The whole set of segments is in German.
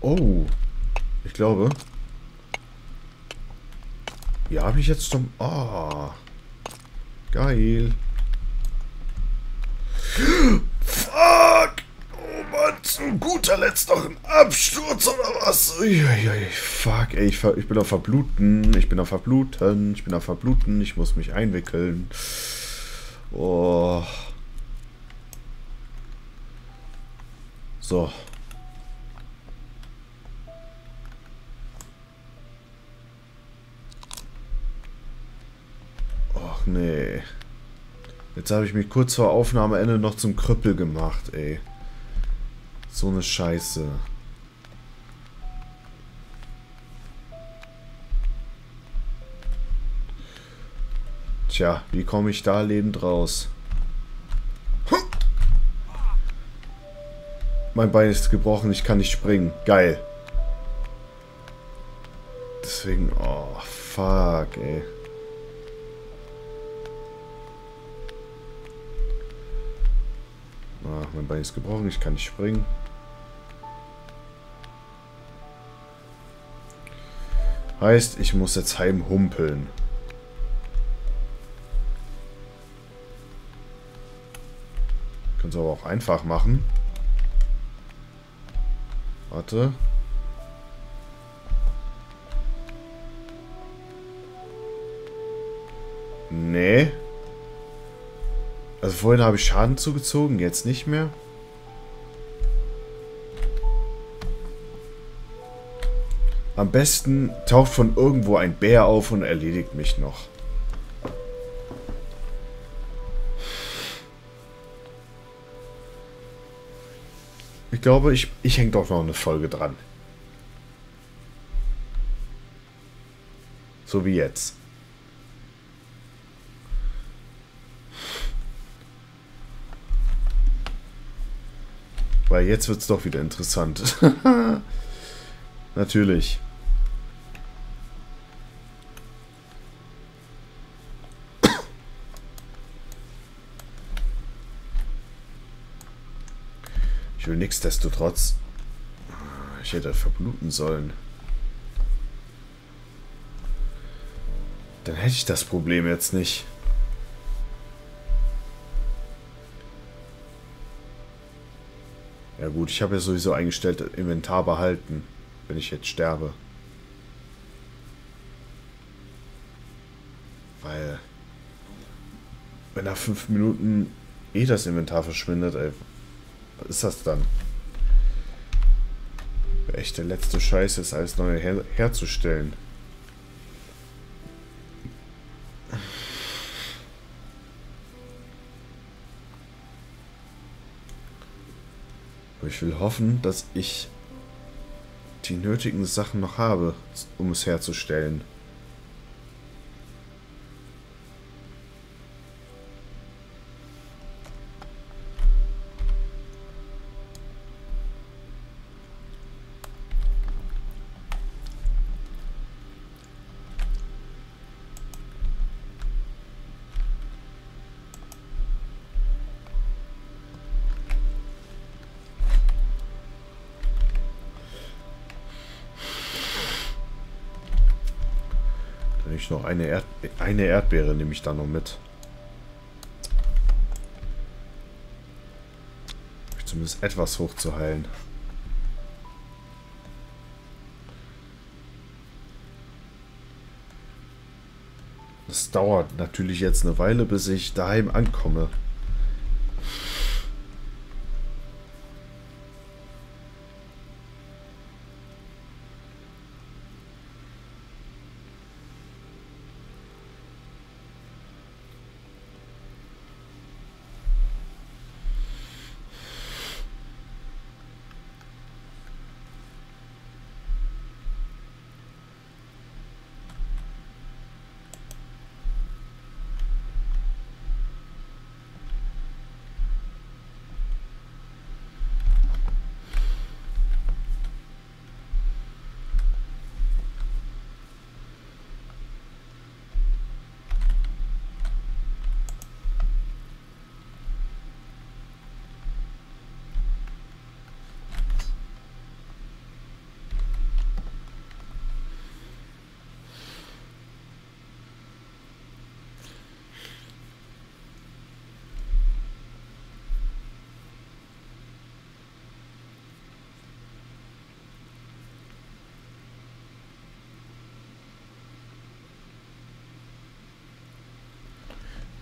Oh, ich glaube. Ja, habe ich jetzt schon... Oh, geil. Fuck! Oh Mann, zu guter Letzt noch ein Absturz oder was? Uiuiui, fuck, ey, ich bin auf Verbluten. Ich bin auf Verbluten. Ich bin auf Verbluten. Ich muss mich einwickeln. Oh. So. Och nee. Jetzt habe ich mich kurz vor Aufnahmeende noch zum Krüppel gemacht, ey. So eine Scheiße. Tja, wie komme ich da lebend raus? Mein Bein ist gebrochen, ich kann nicht springen. Geil. Deswegen, oh, fuck, ey. Ah, mein Bein ist gebrochen, ich kann nicht springen. Heißt, ich muss jetzt heimhumpeln. Kannst du aber auch einfach machen. Warte. Nee. Also vorhin habe ich Schaden zugezogen, jetzt nicht mehr. Am besten taucht von irgendwo ein Bär auf und erledigt mich noch. Ich glaube, ich hänge doch noch eine Folge dran. So wie jetzt. Weil jetzt wird es doch wieder interessant. Natürlich. Ich will nichtsdestotrotz. Ich hätte verbluten sollen. Dann hätte ich das Problem jetzt nicht. Ja gut, ich habe ja sowieso eingestellt, Inventar behalten, wenn ich jetzt sterbe. Weil, wenn nach 5 Minuten eh das Inventar verschwindet, ey, was ist das dann? Echt der letzte Scheiß ist, alles neu herzustellen. Aber ich will hoffen, dass ich die nötigen Sachen noch habe, um es herzustellen. Ich noch eine Erdbeere nehme ich da noch mit. Zumindest etwas hochzuheilen. Das dauert natürlich jetzt eine Weile, bis ich daheim ankomme.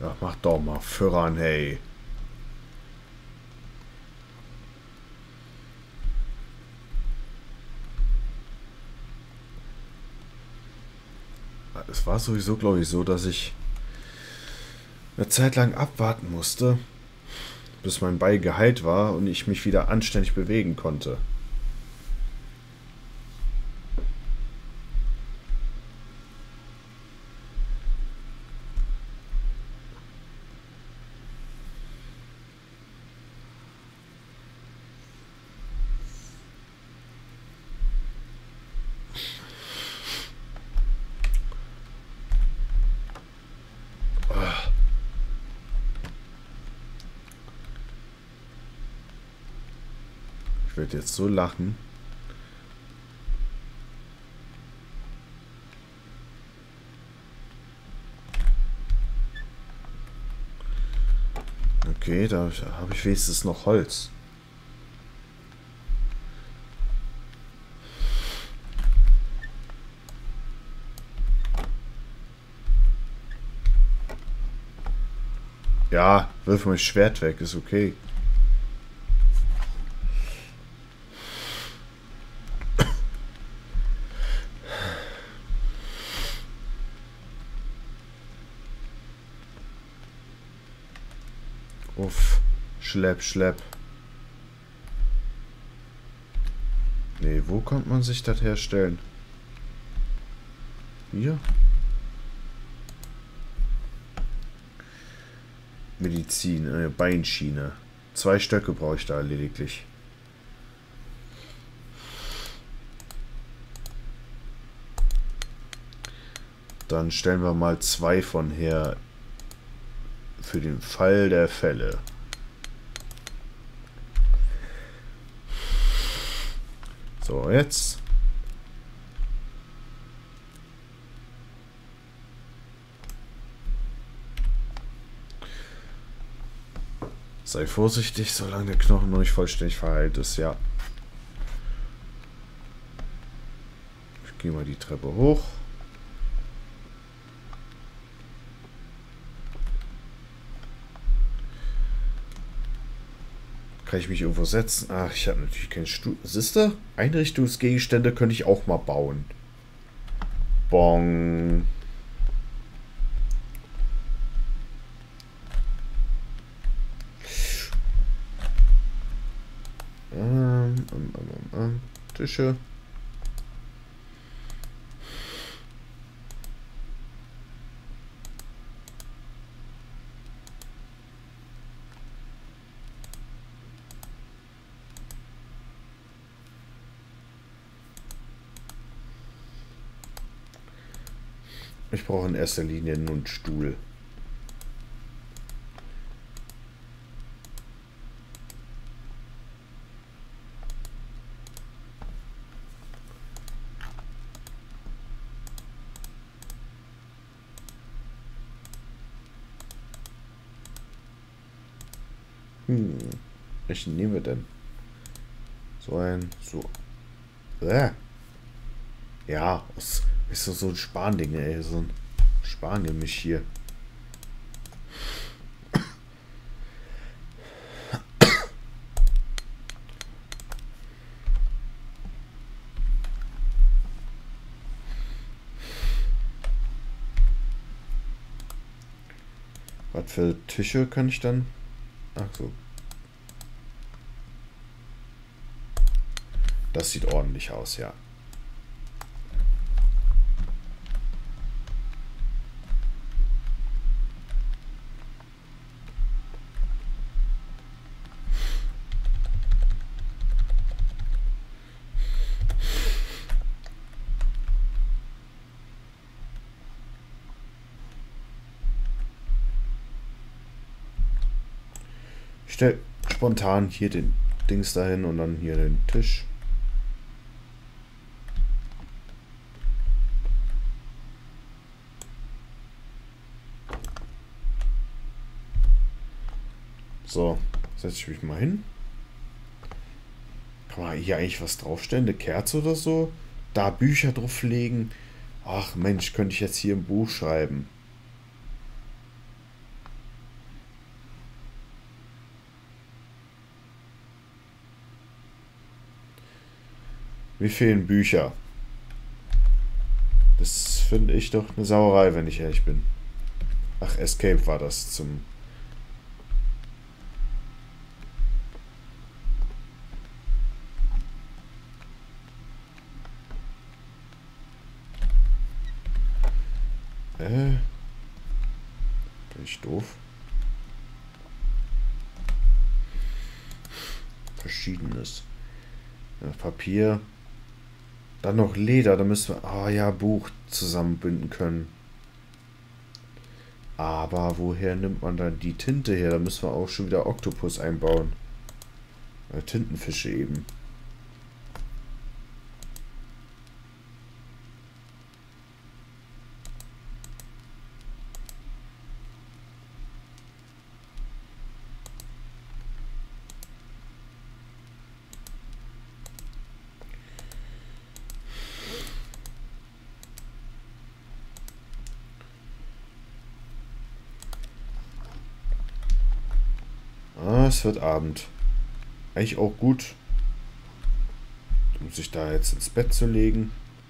Ja, mach doch mal voran, hey. Es war sowieso, glaube ich, so, dass ich eine Zeit lang abwarten musste, bis mein Bein geheilt war und ich mich wieder anständig bewegen konnte. Ich werde jetzt so lachen. Okay, da habe ich wenigstens noch Holz. Ja, wirf mein Schwert weg, ist okay. Uff. Schlepp, schlepp. Nee, wo konnte man sich das herstellen? Hier? Medizin, Beinschiene. 2 Stöcke brauche ich da lediglich. Dann stellen wir mal 2 von her. Für den Fall der Fälle. So, jetzt. Sei vorsichtig, solange der Knochen noch nicht vollständig verheilt ist, ja. Ich gehe mal die Treppe hoch. Kann ich mich irgendwo setzen? Ach, ich habe natürlich keinen Stuhl. Siehst du? Einrichtungsgegenstände könnte ich auch mal bauen. Bong. Tische. Ich brauche in erster Linie nur einen Stuhl. Welchen nehmen wir denn? So ein, so. Ja, ist so ein Spanding, ey. So ein Spargemisch hier. Was für Tische kann ich dann? Ach so. Das sieht ordentlich aus, ja. Ich stelle spontan hier den Dings dahin und dann hier den Tisch. So, setze ich mich mal hin. Kann man hier eigentlich was draufstellen? Eine Kerze oder so? Da Bücher drauflegen. Ach Mensch, könnte ich jetzt hier ein Buch schreiben. Mir fehlen Bücher. Das finde ich doch eine Sauerei, wenn ich ehrlich bin. Ach, Escape war das zum... Bin ich doof? Verschiedenes. Ja, Papier. Dann noch Leder, da müssen wir... Ah ja, Buch zusammenbinden können. Aber woher nimmt man dann die Tinte her? Da müssen wir auch schon wieder Oktopus einbauen. Tintenfische eben. Ah, es wird Abend. Eigentlich auch gut, um sich da jetzt ins Bett zu legen.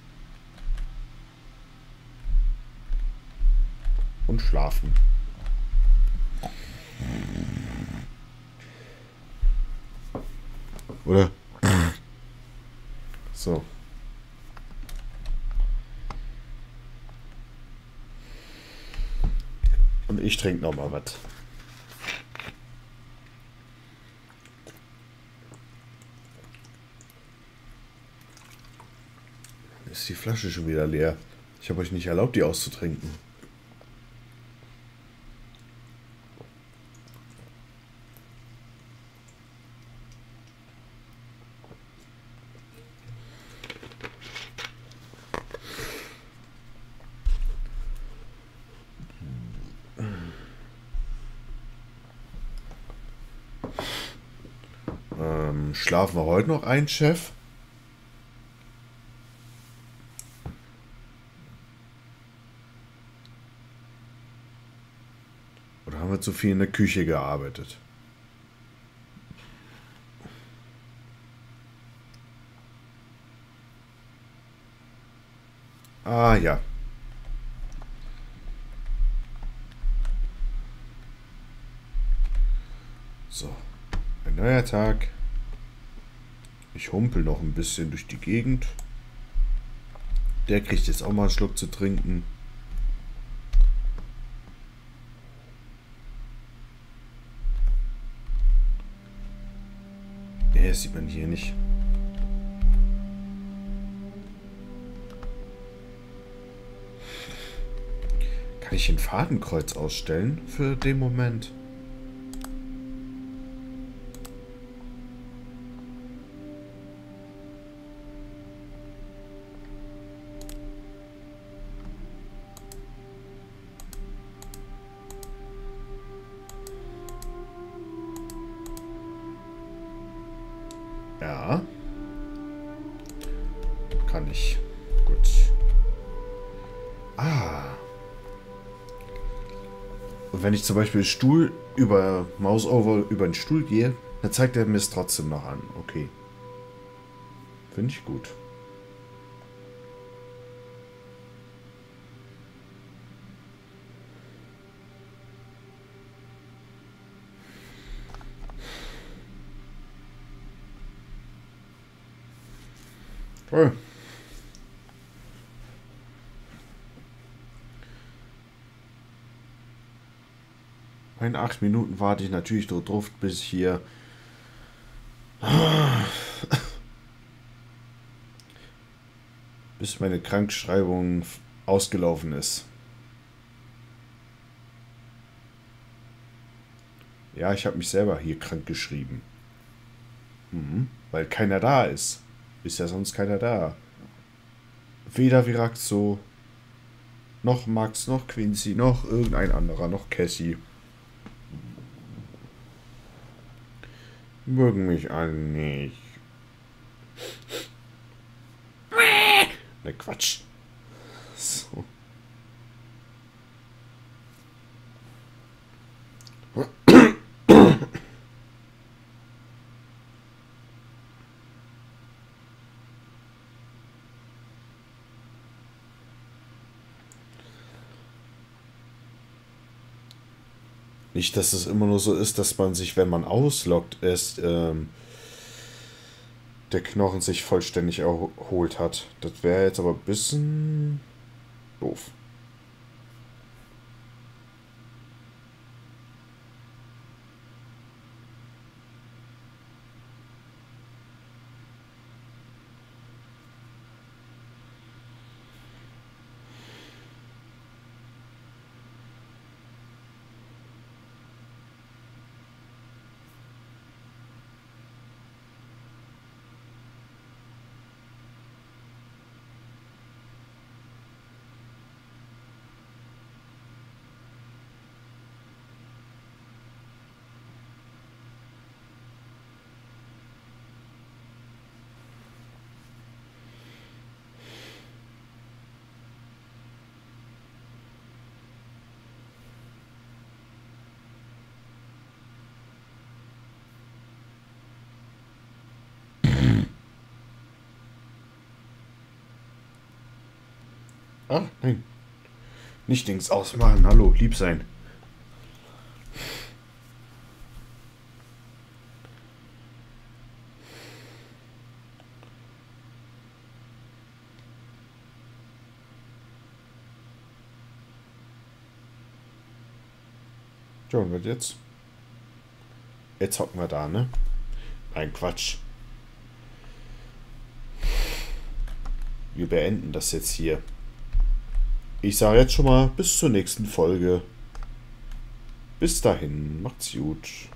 Und schlafen. Oder? So. Und ich trinke noch mal was. Ist die Flasche schon wieder leer? Ich habe euch nicht erlaubt, die auszutrinken. Schlafen wir heute noch ein, Chef? Oder haben wir zu viel in der Küche gearbeitet? Ah ja. So, ein neuer Tag. Ich humpel noch ein bisschen durch die Gegend. Der kriegt jetzt auch mal einen Schluck zu trinken. Nee, das sieht man hier nicht. Kann ich ein Fadenkreuz ausstellen für den Moment? Ja. Kann ich. Gut. Ah. Und wenn ich zum Beispiel Stuhl über Mouse-Over über den Stuhl gehe, dann zeigt er mir es trotzdem noch an. Okay. Finde ich gut. Toll. In 8 Minuten warte ich natürlich drauf, bis hier bis meine Krankschreibung ausgelaufen ist. Ja, ich habe mich selber hier krank geschrieben. Weil keiner da ist. Ist ja sonst keiner da. Weder Viraxo, noch Max, noch Quincy, noch irgendein anderer, noch Cassie. Mögen mich alle nicht. Ne, Quatsch. So. Nicht, dass es immer nur so ist, dass man sich, wenn man ausloggt, erst der Knochen sich vollständig erholt hat. Das wäre jetzt aber ein bisschen doof. Ah, nein. Nicht Dings ausmachen. Hallo, lieb sein. Ja, und was jetzt? Jetzt hocken wir da, ne? Nein, Quatsch. Wir beenden das jetzt hier. Ich sage jetzt schon mal bis zur nächsten Folge. Bis dahin, macht's gut.